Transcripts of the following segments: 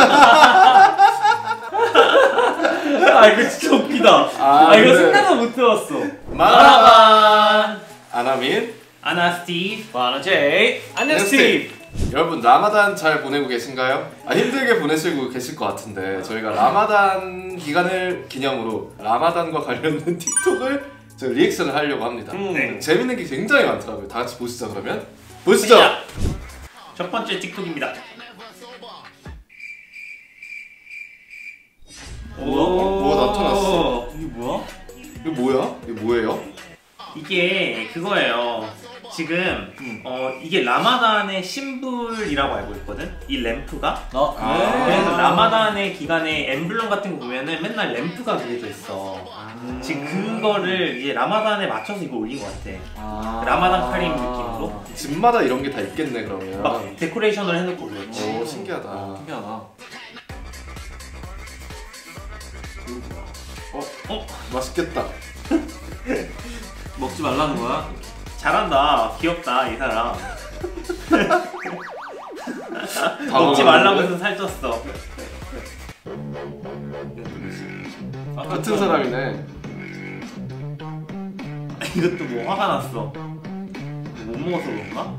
아 이거 진짜 웃기다. 이거 생각도 못 해봤어. 마라반 아나민 아나 스티브 아나 제이 안녕 스티브. 여러분 라마단 잘 보내고 계신가요? 힘들게 보내시고 계실 것 같은데 저희가 라마단 기간을 기념으로 라마단과 관련된 틱톡을 저희 리액션을 하려고 합니다. 네. 재밌는 게 굉장히 많더라고요. 다 같이 보시죠. 그러면 보시죠. 첫 번째 틱톡입니다. 뭐가 나타났어. 이게 뭐야? 이거 뭐야? 이게 뭐예요? 이게 그거예요. 지금 이게 라마단의 심불이라고 알고 있거든? 이 램프가? 그래서 라마단의 기간에 엠블럼 같은 거 보면은 맨날 램프가 그려져 있어. 지금 그거를 이제 라마단에 맞춰서 이거 올린 것 같아. 라마단 카림 느낌으로. 집마다 이런 게 다 있겠네 그러면. 막 데코레이션을 해놓고 그렇지. 오 신기하다. 신기하다. 맛있겠다. 먹지 말라는 거야? 잘한다. 귀엽다 이 사람. 먹지 말라고 해서 살쪘어. 같은 사람이네. 이것도 뭐 화가 났어. 못 먹어서 그런가?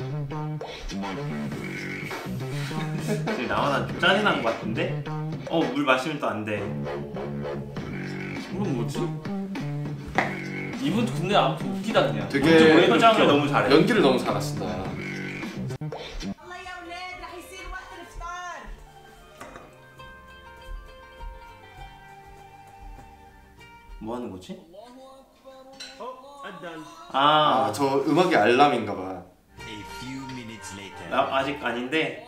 지금 나만 좀 짜증난 것 같은데? 물 마시면 또 안 돼. 이건 뭐지? 이분 근데 아무튼 웃기다 그냥. 되게 표정을 너무 잘해. 연기를 너무 잘하신다. 뭐 하는 거지? 저 음악이 알람인가 봐. 나 아직 아닌데.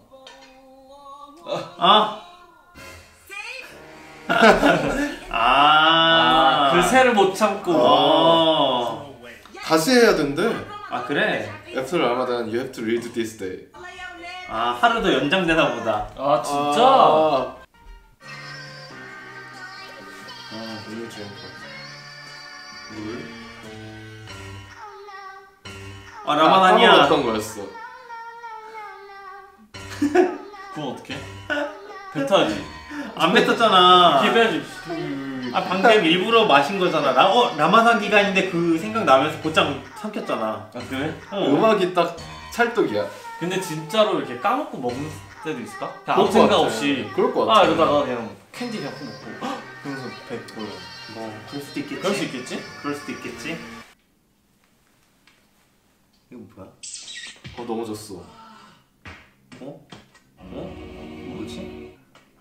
그 새를 못 참고. 다시 해야 된대. 그래? After Ramadan, you have to read this day. 하루 더 연장되나 보다. 진짜? 물 주는 물. 라마단이야. 까먹었던 거였어. 그럼 어떡해? 뱉어야지. 안 뱉었잖아. 이렇게 해야지. 방금 일부러 마신 거잖아. 라마단 기간인데 그 생각 나면서 곧장 삼켰잖아. 그래? 음악이 딱 찰떡이야. 근데 진짜로 이렇게 까먹고 먹는 때도 있을까? 그냥 그럴 아무 것 생각 같아. 없이. 그럴 것 같아. 이러다가 그냥 캔디 그냥 먹고 그러면서 뱉고. 그럴 수도 있겠지. 그럴 수 있겠지? 그럴 수도 있겠지. 이거 뭐야? 넘어졌어. 뭐지?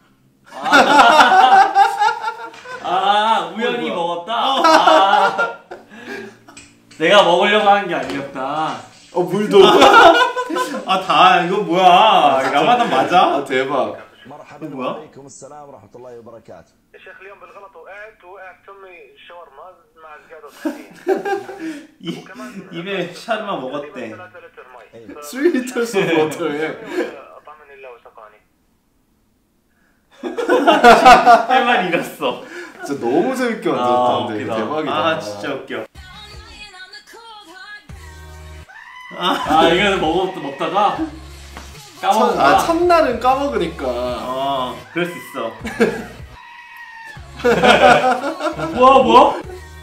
우연히 먹었다? 내가 먹으려고 하는 게 아니었다. 물도. 이거 뭐야? 라마단 맞아? 대박. 뭐야? 입에 샤르마 먹었대. 3 liters of water에. 할 말 잃었어. 진짜 너무 재밌게 만들었다는데 웃기다. 대박이다. 진짜 웃겨. 이거 먹다가 까먹은 첫날은 까먹으니까. 그럴 수 있어. 뭐야?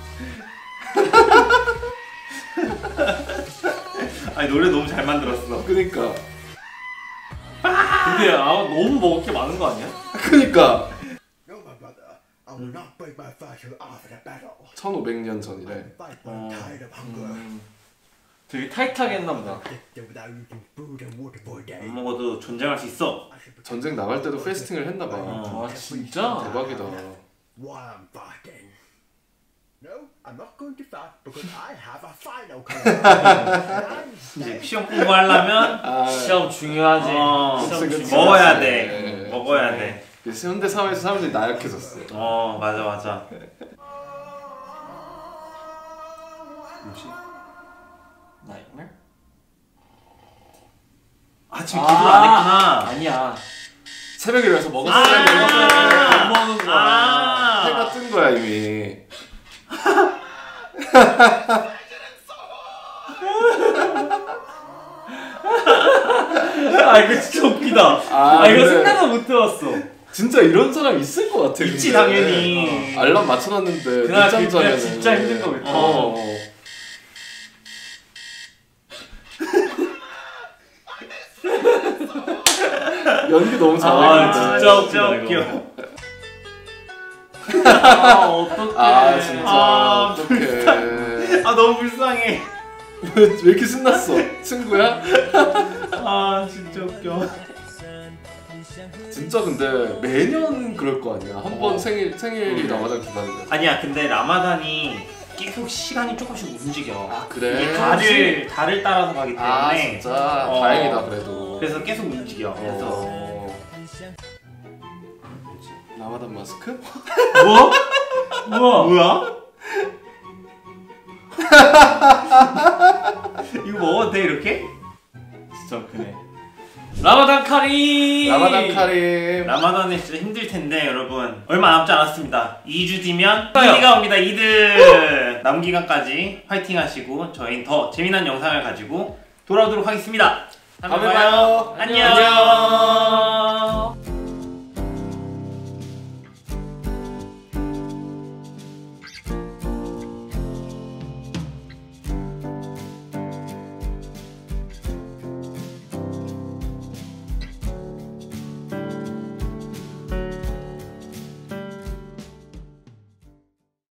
노래 너무 잘 만들었어. 그니까. 근데 너무 먹을 게 많은 거 아니야? 그니까. 1500년 전이래. 되게 타이트하게 했나 보다. 못 먹어도 존재할 수 있어. 전쟁 나갈 때도 페스팅을 했나 봐. 진짜? 대박이다. 이제 시험 공부하려면 시험 중요하지. 그치. 먹어야 돼. 먹어야 돼. 현대 사회에서 사람들이 나약해졌어. 맞아. 뭐지? 나이트메어? 지금 기도를 안 했구나. 아니야. 새벽에 일어나서 먹었어야 안 먹는 거야. 해가 뜬 거야 이미. 아 이거 진짜 웃기다. 아 이거 근데 생각도 못 해봤어. 진짜 이런 사람 있을 것 같아. 있지, 근데. 당연히. 알람 맞춰놨는데 그날 늦잠 그때 자면은. 진짜 힘든 거겠다. 연기 너무 아 잘하는데. 진짜 웃겨. 웃겨. 아 어떡해. 아 진짜 아, 어떡해. 아 너무 불쌍해. 왜 이렇게 신났어? 친구야? 아 진짜 웃겨. 진짜 근데 매년 그럴 거 아니야. 한 번 생일이 라마단 기간인데. 아니야 근데 라마단이 계속 시간이 조금씩 움직여. 아 그래? 이게 달을 따라서 가기 때문에. 아 진짜 다행이다 그래도. 그래서 계속 움직여. 그래서 라마단 마스크? 뭐? 뭐야? 이거 먹어도 돼 이렇게? 진짜 웃기네. 라마단 카림. 라마단 카림. 라마단이 진짜 힘들 텐데 여러분 얼마 남지 않았습니다. 2주 뒤면 이드가 옵니다. 이드 남은 기간까지 파이팅 하시고 저희는 더 재미난 영상을 가지고 돌아오도록 하겠습니다. 다음에 봐요. 안녕.